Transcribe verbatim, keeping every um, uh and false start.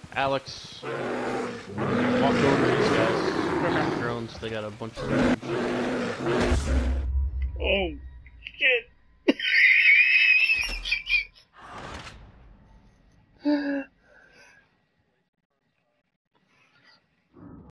Alex walked over to these guys. Drones, they got a bunch of... Oh!